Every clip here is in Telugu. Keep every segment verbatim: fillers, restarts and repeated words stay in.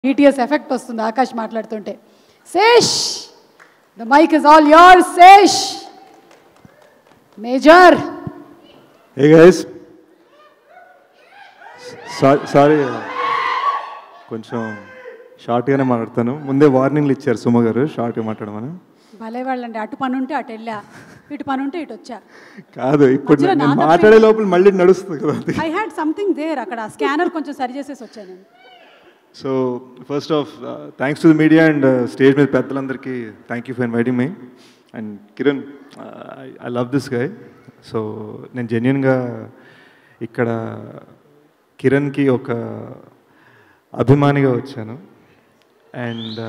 బీటీఎస్ ఎఫెక్ట్ వస్తుంది ఆకాష్ మాట్లాడుతుంటే. Sesh, the mic is all yours. Sesh Major. Hey guys, sorry కొంచెం షార్ట్గానే మాట్లాడతాను. ముందే వార్నింగ్లు ఇచ్చారు సుమ గారు షార్ట్గా మాట్లాడమని. భలే వాళ్ళండి, అటు పని ఉంటే అటు వెళ్ళా, ఇటు పని ఉంటే ఇటు వచ్చా. కాదు, ఇప్పుడు నేను మాట్లాడే లోపల మళ్ళీ నడుస్తుంది కదా. ఐ హ్యాడ్ సంథింగ్ దేర్, అక్కడ స్కానర్ కొంచెం సరి చేసేసి వచ్చాను. So first of thanks to the media and stage మీద పెద్దలందరికీ thank you for inviting me. And Kiran, I love this guy. So నేను జెన్యున్గా ఇక్కడ కిరణ్కి ఒక అభిమానిగా వచ్చాను. అండ్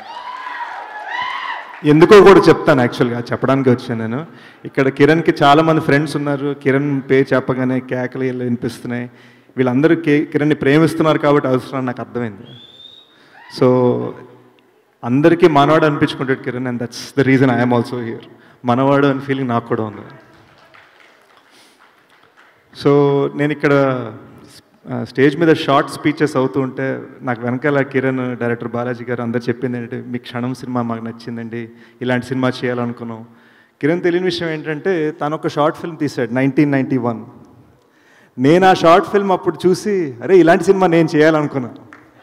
ఎందుకో కూడా చెప్తాను, యాక్చువల్గా చెప్పడానికి వచ్చాను నేను. ఇక్కడ కిరణ్కి చాలామంది ఫ్రెండ్స్ ఉన్నారు. కిరణ్ పే చెప్పగానే కేకలు ఇలా వినిపిస్తున్నాయి. వీళ్ళందరూ కే కిరణ్ని ప్రేమిస్తున్నారు కాబట్టి అవసరం నాకు అర్థమైంది. సో అందరికీ మనవాడు అనిపించుకుంటాడు Kiran, and that's the reason I'm also here. మనవాడు అనే ఫీలింగ్ నాకు కూడా ఉంది. సో నేను ఇక్కడ స్టేజ్ మీద షార్ట్ స్పీచెస్ అవుతూ ఉంటే నాకు వెనకాల కిరణ్, డైరెక్టర్ బాలాజీ గారు అందరు చెప్పింది ఏంటంటే, మీ క్షణం సినిమా మాకు నచ్చిందండి, ఇలాంటి సినిమా చేయాలనుకున్నాం. కిరణ్ తెలియని విషయం ఏంటంటే, తను ఒక షార్ట్ ఫిల్మ్ తీశాడు నైన్టీన్ నైంటీ వన్. నేను ఆ షార్ట్ ఫిల్మ్ అప్పుడు చూసి, అరే ఇలాంటి సినిమా నేను చేయాలనుకున్నా.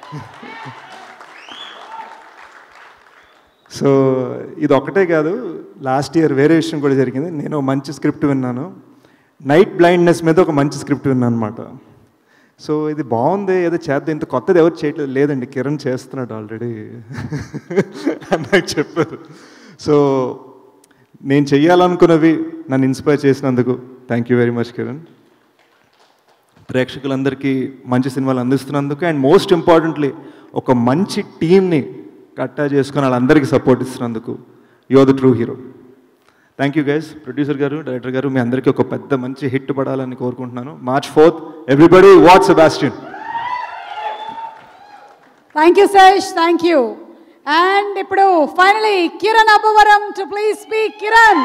సో ఇది ఒకటే కాదు, లాస్ట్ ఇయర్ వేరే విషయం కూడా జరిగింది. నేను మంచి స్క్రిప్ట్ విన్నాను, నైట్ బ్లైండ్నెస్ మీద ఒక మంచి స్క్రిప్ట్ విన్నాను అనమాట. సో ఇది బాగుంది, ఏదో చేద్దాం, ఇంత కొత్తది ఎవరు చేయట్లేదు. లేదండి, కిరణ్ చేస్తున్నాడు ఆల్రెడీ అని నాకు చెప్పారు. సో నేను చెయ్యాలనుకున్నవి నన్ను ఇన్స్పైర్ చేసినందుకు thank you very much Kiran. ప్రేక్షకులందరికీ మంచి సినిమాలు అందిస్తున్నందుకు, అండ్ మోస్ట్ ఇంపార్టెంట్లీ ఒక మంచి టీమ్ని కట్టా చేసుకుని వాళ్ళందరికీ సపోర్ట్ ఇస్తున్నందుకు, you are the true hero. Thank you guys. Producer గారు, డైరెక్టర్ గారు, మీ అందరికీ ఒక పెద్ద మంచి హిట్ పడాలని కోరుకుంటున్నాను. March fourth everybody watch Sebastian. Thank you Sesh, thank you. And ఇప్పుడు finally Kiran Abbavaram to please speak. Kiran.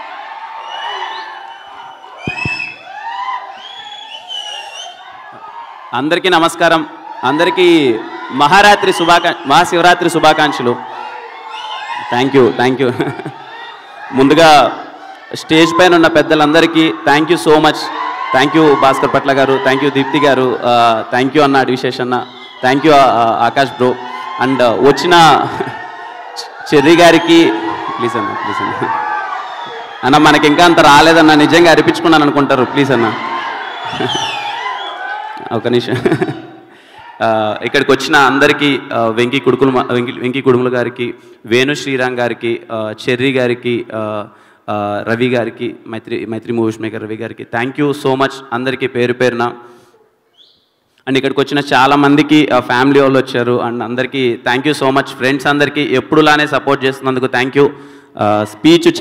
అందరికీ నమస్కారం. అందరికీ మహారాత్రి శుభాకా మహాశివరాత్రి శుభాకాంక్షలు. థ్యాంక్ యూ థ్యాంక్ యూ ముందుగా స్టేజ్ పైన ఉన్న పెద్దలందరికీ thank you so much. Thank you Bhaskarabhatla గారు, థ్యాంక్ యూ దీప్తి గారు, థ్యాంక్ యూ అన్న అడివి శేష్ అన్న, thank you Akash bro. And వచ్చిన చెర్రీ గారికి ప్లీజ్ అన్న ప్లీజ్ అన్న అన్న మనకి ఇంకా అంత రాలేదన్న, నిజంగా అరిపించుకున్నాను అనుకుంటారు, ప్లీజ్ అన్న ఒక నిమిషం. ఇక్కడికి వచ్చిన అందరికీ, వెంకీ కుడుకులు వెంకీ వెంకీ కుడుముల గారికి, వేణు శ్రీరామ్ గారికి, చెర్రీ గారికి, రవి గారికి, మైత్రి మైత్రి మూవీస్ మేకర్ రవి గారికి థ్యాంక్ యూ సో మచ్ అందరికీ పేరు పేరున. అండ్ ఇక్కడికి వచ్చిన చాలామందికి ఫ్యామిలీ వాళ్ళు వచ్చారు, అండ్ అందరికీ thank you so much. Friends అందరికీ ఎప్పుడులానే సపోర్ట్ చేస్తున్నందుకు థ్యాంక్ యూ. స్పీచ్